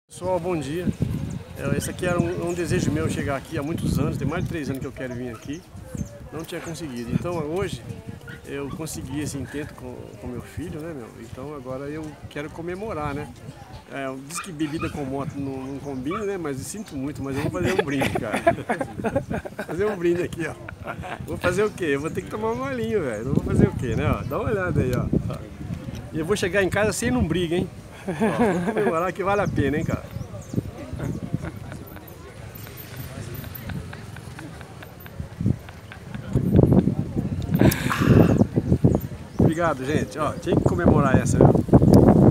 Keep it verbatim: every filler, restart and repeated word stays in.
Pessoal, bom dia. Esse aqui era um, um desejo meu chegar aqui há muitos anos, tem mais de três anos que eu quero vir aqui, não tinha conseguido. Então hoje eu consegui esse intento com, com meu filho, né, meu? Então agora eu quero comemorar, né? É, diz que bebida com moto não, não combina, né? Mas eu sinto muito, mas eu vou fazer um brinde, cara. Vou fazer um brinde aqui, ó. Vou fazer o quê? Eu vou ter que tomar um golinho, velho. Não vou fazer o quê, né? Ó, dá uma olhada aí, ó. E eu vou chegar em casa sem não briga, hein? Ó, vamos comemorar que vale a pena, hein, cara? Obrigado, gente. Ó, tinha que comemorar essa, viu?